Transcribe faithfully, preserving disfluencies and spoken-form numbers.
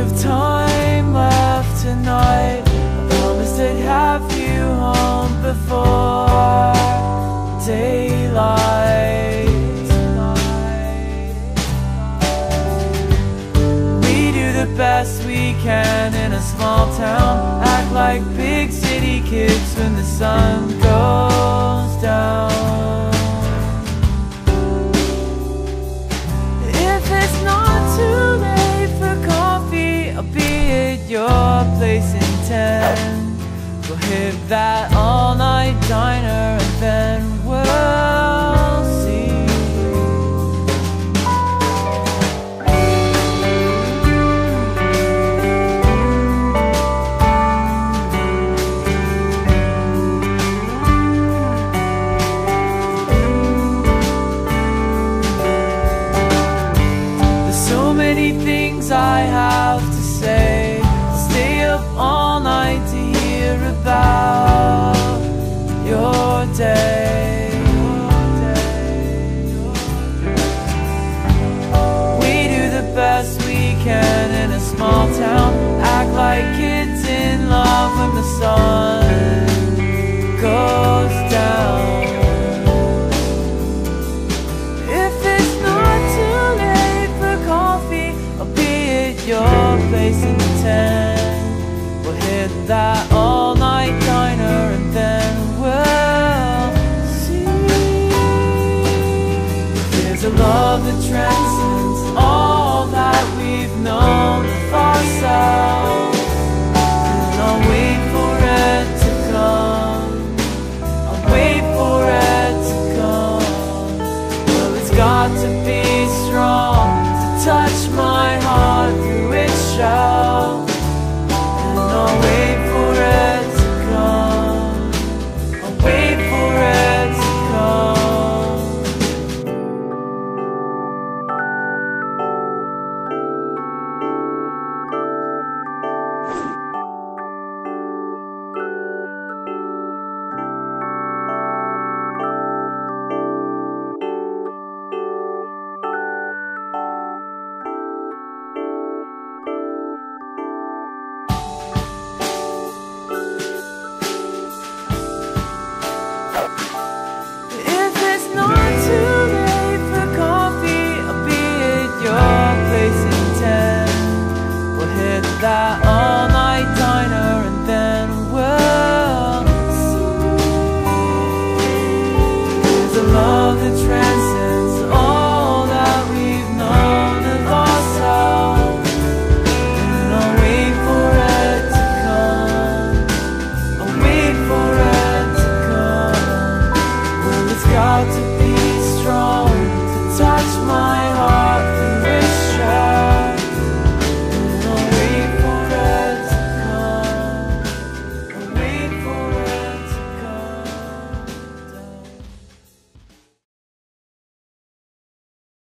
of time left tonight. I promised I'd have you home before daylight. We do the best we can in a small town, act like big city kids when the sun goes down. If it's not too late for coffee, I'll be at your place in ten. We'll hit that all-night diner and then we'll see. There's so many things I have to say. Stay up all night to hear about your day. We do the best we can in a small town, act like kids in love when the sun goes down. If it's not too late for coffee, I'll be at your place in ten. We'll hit that all-night diner and then we'll see. There's a love that transcends all that we've known of ourselves, and I'll wait for it to come. I'll wait for it to come. Well, it's got to be strong to touch my heart through its shell. I'll wait for it to come. I'll wait for it to come. That